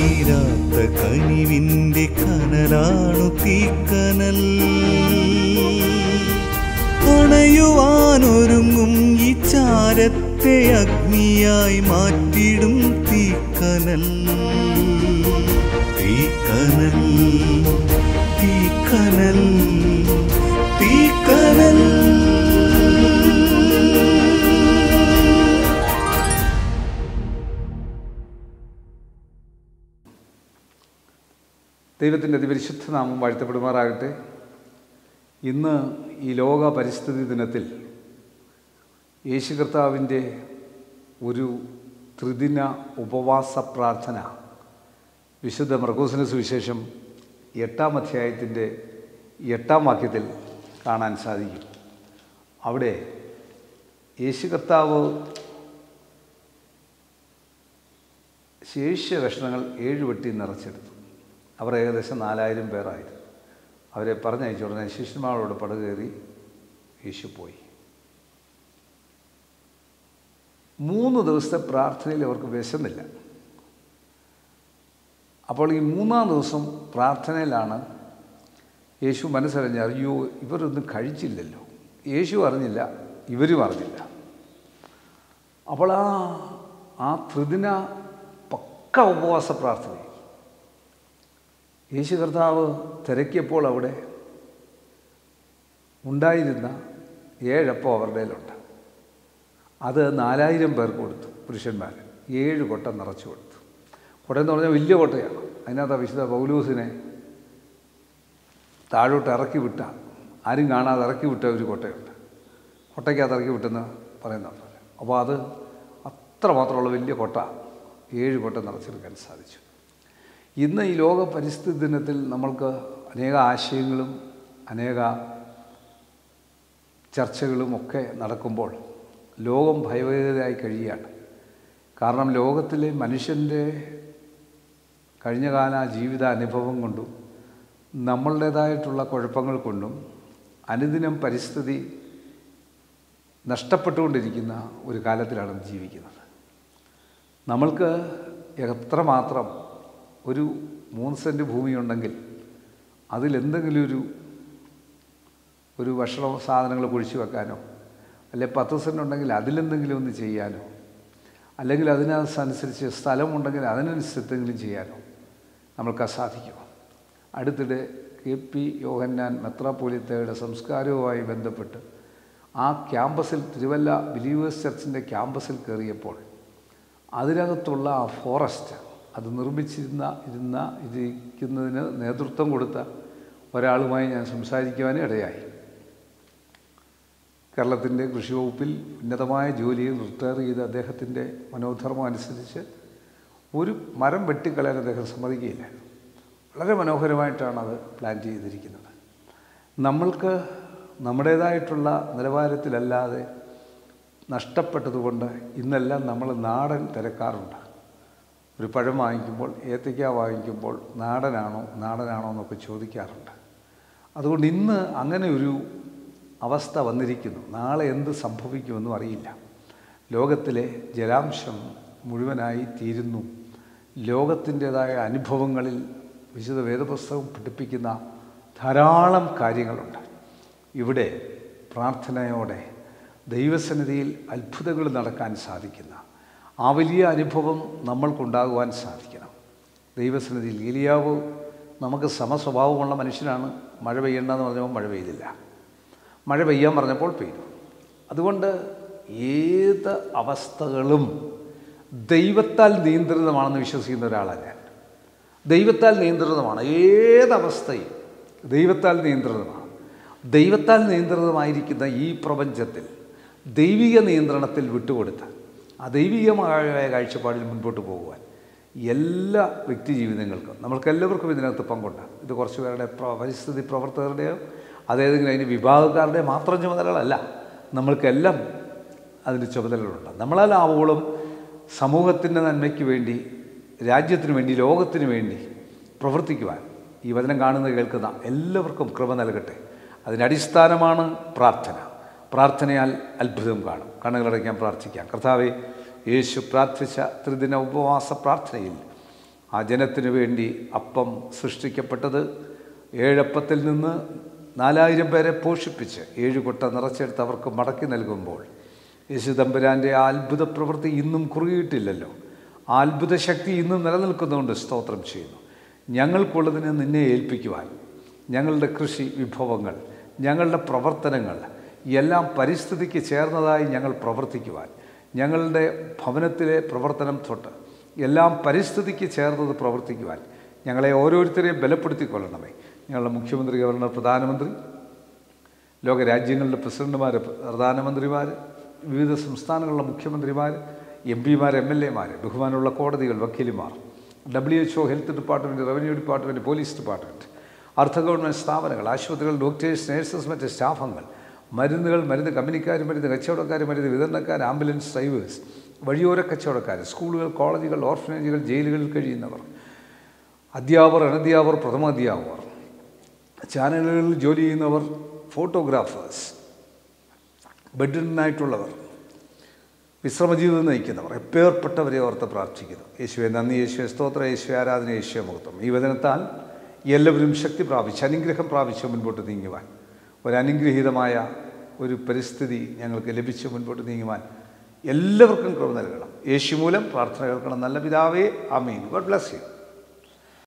തീരാത്ത കനിവിൻ്റെ കനലാണു തീക്കനൽ. അണയുവാനൊരുങ്ങും ഈ ചാരത്തെ അഗ്നിയായി മാറ്റിടും തീക്കനൽ. തീക്കനൽ തീക്കനൽ തീക്കനൽ. ദൈവത്തിൻ്റെ അതിപരിശുദ്ധ നാമം വാഴ്ത്തപ്പെടുമാറാകട്ടെ. ഇന്ന് ഈ ലോക പരിസ്ഥിതി ദിനത്തിൽ യേശു കർത്താവിൻ്റെ ഒരു ത്രിദിന ഉപവാസ പ്രാർത്ഥന വിശുദ്ധ മർക്കോസിന്റെ സുവിശേഷം 8-ാം അധ്യായത്തിൻ്റെ 8-ാം വാക്യത്തിൽ കാണാൻ സാധിക്കും. അവിടെ യേശു കർത്താവ് ശേഷിച്ച കഷ്ണങ്ങൾ 7 വെട്ടി നിറച്ചെടുത്തു. അവർ ഏകദേശം 4000 പേരായിരുന്നു. അവരെ പറഞ്ഞയച്ച ഉടനെ ശിഷ്യന്മാരോട് പടകേറി യേശു പോയി. 3 ദിവസത്തെ പ്രാർത്ഥനയിൽ അവർക്ക് വിശന്നില്ല. അപ്പോൾ ഈ 3-ാം ദിവസം പ്രാർത്ഥനയിലാണ് യേശു മനസ്സറിഞ്ഞ, അയ്യോ ഇവരൊന്നും കഴിച്ചില്ലല്ലോ. യേശു അറിഞ്ഞില്ല, ഇവരും അറിഞ്ഞില്ല. അപ്പോൾ ആ ത്രിദിന പക്ക ഉപവാസ പ്രാർത്ഥന യേശു കർത്താവ് തിരക്കിയപ്പോൾ അവിടെ ഉണ്ടായിരുന്ന 7 അപ്പം അവരുടെ കയ്യിലുണ്ട്. അത് 4000 പേർക്ക് കൊടുത്തു. പുരുഷന്മാർ 7 കൊട്ട നിറച്ചു കൊടുത്തു. കൊട്ടയെന്ന് പറഞ്ഞാൽ വലിയ കൊട്ടയാണ്. അതിനകത്ത് വിശുദ്ധ പൗലോസിനെ താഴോട്ട് ഇറക്കി വിട്ട, ആരും കാണാതെ ഇറക്കി വിട്ട ഒരു കൊട്ടയുണ്ട്. കൊട്ടയ്ക്കകത്ത് ഇറക്കി വിട്ടെന്ന് പറയുന്നുണ്ട്. അപ്പോൾ അത് അത്രമാത്രമുള്ള വലിയ കൊട്ട 7 കൊട്ട നിറച്ചെടുക്കാൻ സാധിച്ചു. ഇന്ന് ഈ ലോക പരിസ്ഥിതി ദിനത്തിൽ നമ്മൾക്ക് അനേക ആശയങ്ങളും അനേക ചർച്ചകളും ഒക്കെ നടക്കുമ്പോൾ ലോകം ഭയഭീതരായി കഴിയുകയാണ്. കാരണം ലോകത്തിലെ മനുഷ്യൻ്റെ കഴിഞ്ഞകാല ജീവിത അനുഭവം കൊണ്ടും നമ്മളുടേതായിട്ടുള്ള കുഴപ്പങ്ങൾ കൊണ്ടും അനുദിനം പരിസ്ഥിതി നഷ്ടപ്പെട്ടുകൊണ്ടിരിക്കുന്ന ഒരു കാലത്തിലാണ് ജീവിക്കുന്നത്. നമ്മൾക്ക് എത്രമാത്രം ഒരു 3 സെൻറ്റ് ഭൂമിയുണ്ടെങ്കിൽ അതിലെന്തെങ്കിലും ഒരു ഭക്ഷണ സാധനങ്ങൾ കുഴിച്ചു വെക്കാനോ, അല്ലെങ്കിൽ 10 സെൻറ്റ് ഉണ്ടെങ്കിൽ അതിലെന്തെങ്കിലും ഒന്ന് ചെയ്യാനോ, അല്ലെങ്കിൽ അതിനനുസരിച്ച് സ്ഥലമുണ്ടെങ്കിൽ അതിനനുസരിച്ചെങ്കിലും ചെയ്യാനോ നമ്മൾക്ക് സാധിക്കുമോ? അടുത്തിടെ KP യോഹന്നാൻ മെത്രാപ്പോലീത്തയുടെ സംസ്കാരവുമായി ബന്ധപ്പെട്ട് ആ ക്യാമ്പസിൽ, തിരുവല്ല ബിലീവേഴ്സ് ചർച്ചിൻ്റെ ക്യാമ്പസിൽ കയറിയപ്പോൾ അതിനകത്തുള്ള ആ ഫോറസ്റ്റ് അത് ഇരിക്കുന്നതിന് നേതൃത്വം കൊടുത്ത ഒരാളുമായി ഞാൻ സംസാരിക്കുവാനും ഇടയായി. കേരളത്തിൻ്റെ കൃഷി വകുപ്പിൽ ഉന്നതമായ ജോലിയിൽ റിട്ടയർ ചെയ്ത അദ്ദേഹത്തിൻ്റെ മനോധർമ്മം അനുസരിച്ച് ഒരു മരം വെട്ടിക്കളയാൻ അദ്ദേഹം സമ്മതിക്കുകയില്ല. വളരെ മനോഹരമായിട്ടാണ് അത് പ്ലാൻ ചെയ്തിരിക്കുന്നത്. നമ്മൾക്ക് നമ്മുടേതായിട്ടുള്ള നിലവാരത്തിലല്ലാതെ നഷ്ടപ്പെട്ടതുകൊണ്ട് ഇന്നെല്ലാം നമ്മൾ നാടൻ തിരക്കാറുണ്ട്. ഒരു പഴം വാങ്ങിക്കുമ്പോൾ, ഏത്തയ്ക്ക വാങ്ങിക്കുമ്പോൾ നാടനാണോ എന്നൊക്കെ ചോദിക്കാറുണ്ട്. അതുകൊണ്ട് ഇന്ന് അങ്ങനെ ഒരു അവസ്ഥ വന്നിരിക്കുന്നു. നാളെ എന്ത് സംഭവിക്കുമെന്നും അറിയില്ല. ലോകത്തിലെ ജലാംശം മുഴുവനായി തീരുന്നു. ലോകത്തിൻ്റേതായ അനുഭവങ്ങളിൽ വിശുദ്ധ വേദപുസ്തകം പഠിപ്പിക്കുന്ന ധാരാളം കാര്യങ്ങളുണ്ട്. ഇവിടെ പ്രാർത്ഥനയോടെ ദൈവസന്നിധിയിൽ അത്ഭുതങ്ങൾ നടക്കാൻ സാധിക്കുന്ന ആ വലിയ അനുഭവം നമ്മൾക്കുണ്ടാകുവാൻ സാധിക്കണം. ദൈവസന്നിധിയിൽ ഏലിയാവ് നമുക്ക് സമസ്വഭാവമുള്ള മനുഷ്യനാണ്. മഴ പെയ്യണ്ടെന്ന് പറഞ്ഞപ്പോൾ മഴ പെയ്തില്ല, മഴ പെയ്യാൻ പറഞ്ഞപ്പോൾ പെയ്തു. അതുകൊണ്ട് ഏത് അവസ്ഥകളും ദൈവത്താൽ നിയന്ത്രിതമാണെന്ന് വിശ്വസിക്കുന്ന ഒരാളാണ് ഞാൻ. ദൈവത്താൽ നിയന്ത്രിതമാണ് ഏതവസ്ഥയും. ദൈവത്താൽ നിയന്ത്രിതമാണ്. ദൈവത്താൽ നിയന്ത്രിതമായിരിക്കുന്ന ഈ പ്രപഞ്ചത്തിൽ ദൈവിക നിയന്ത്രണത്തിൽ വിട്ടുകൊടുത്ത് ആ ദൈവികമായ കാഴ്ചപ്പാടിൽ മുൻപോട്ട് പോകുവാൻ എല്ലാ വ്യക്തി ജീവിതങ്ങൾക്കും നമ്മൾക്കെല്ലാവർക്കും ഇതിനകത്ത് പങ്കുണ്ട്. ഇത് കുറച്ച് പേരുടെ പരിസ്ഥിതി പ്രവർത്തകരുടെയോ അതേതെങ്കിലും അതിന് വിഭാഗക്കാരുടെ മാത്രം ചുമതലകളല്ല. നമ്മൾക്കെല്ലാം അതിൻ്റെ ചുമതലകളുണ്ട്. നമ്മളാലാവോളം സമൂഹത്തിൻ്റെ നന്മയ്ക്ക് വേണ്ടി, രാജ്യത്തിന് വേണ്ടി, ലോകത്തിന് വേണ്ടി പ്രവർത്തിക്കുവാൻ ഈ വചനം കാണുന്ന കേൾക്കുന്ന എല്ലാവർക്കും കൃപ നൽകട്ടെ. അതിനടിസ്ഥാനമാണ് പ്രാർത്ഥന. പ്രാർത്ഥനയാൽ അത്ഭുതം കാണും. കണ്ണുകളടയ്ക്കാൻ പ്രാർത്ഥിക്കാം. കർത്താവേ, യേശു പ്രാർത്ഥിച്ച ത്രിദിന ഉപവാസ പ്രാർത്ഥനയിൽ ആ ജനത്തിനു വേണ്ടി അപ്പം സൃഷ്ടിക്കപ്പെട്ടത് 7 അപ്പത്തിൽ നിന്ന് 4000 പേരെ പോഷിപ്പിച്ച് 7 കൊട്ട നിറച്ചെടുത്ത് അവർക്ക് മടക്കി നൽകുമ്പോൾ യേശു തമ്പുരാൻ്റെ ആ അത്ഭുത പ്രവൃത്തി ഇന്നും കുറുകിയിട്ടില്ലല്ലോ. ആ അത്ഭുത ശക്തി ഇന്നും നിലനിൽക്കുന്നതുകൊണ്ട് സ്തോത്രം ചെയ്യുന്നു. ഞങ്ങൾക്കുള്ളതിനെ നിന്നെ ഏൽപ്പിക്കുവാൻ ഞങ്ങളുടെ കൃഷി വിഭവങ്ങൾ, ഞങ്ങളുടെ പ്രവർത്തനങ്ങൾ എല്ലാം പരിസ്ഥിതിക്ക് ചേർന്നതായി ഞങ്ങൾ പ്രവർത്തിക്കുവാൻ, ഞങ്ങളുടെ ഭവനത്തിലെ പ്രവർത്തനം തൊട്ട് എല്ലാം പരിസ്ഥിതിക്ക് ചേർന്നത് പ്രവർത്തിക്കുവാൻ ഞങ്ങളെ ഓരോരുത്തരെയും ബലപ്പെടുത്തിക്കൊള്ളണമേ. ഞങ്ങളുടെ മുഖ്യമന്ത്രി, ഗവർണർ, പ്രധാനമന്ത്രി, ലോകരാജ്യങ്ങളുടെ പ്രസിഡന്റുമാർ, പ്രധാനമന്ത്രിമാർ, വിവിധ സംസ്ഥാനങ്ങളിലെ മുഖ്യമന്ത്രിമാർ, MP-മാർ, MLA-മാർ, ബഹുമാനമുള്ള കോടതികൾ, വക്കീലുമാർ, WHO, health department, revenue department, police department, അർദ്ധ ഗവൺമെൻറ് സ്ഥാപനങ്ങൾ, ആശുപത്രികൾ, ഡോക്ടേഴ്സ്, നേഴ്സസ്, മറ്റ് സ്റ്റാഫംഗങ്ങൾ, മരുന്നുകൾ, മരുന്ന് കമ്പനിക്കാർ, മരുന്ന് കച്ചവടക്കാർ, മരുന്ന് വിതരണക്കാർ, ആംബുലൻസ് ഡ്രൈവേഴ്സ്, വഴിയോര കച്ചവടക്കാർ, സ്കൂളുകൾ, കോളേജുകൾ, ഓർഫനേജുകൾ, ജയിലുകളിൽ കഴിയുന്നവർ, അധ്യാപകർ, അനധ്യാപകർ, പ്രഥമാധ്യാപകർ, ചാനലുകളിൽ ജോലി ചെയ്യുന്നവർ, ഫോട്ടോഗ്രാഫേഴ്സ്, ബെഡിനായിട്ടുള്ളവർ, വിശ്രമജീവിതം നയിക്കുന്നവർ, എപ്പേർപ്പെട്ടവരെ ഓർത്ത് പ്രാർത്ഥിക്കുന്നു. യേശുവെ നന്ദി, യേശുവെ സ്തോത്രം, യേശുവെ ആരാധന, യേശുവെ മഹത്വം. ഈ വചനത്താൽ എല്ലാവരും ശക്തി പ്രാപിച്ച് അനുഗ്രഹം പ്രാപിച്ച് മുൻപോട്ട് നീങ്ങുവാൻ, ഒരനുഗ്രഹീതമായ ഒരു പരിസ്ഥിതി ഞങ്ങൾക്ക് ലഭിച്ച് മുൻപോട്ട് നീങ്ങുവാൻ എല്ലാവർക്കും കൃപ നൽകണം. യേശു മൂലം പ്രാർത്ഥന കേൾക്കണം. നല്ല പിതാവേ, ആമീൻ. God bless you.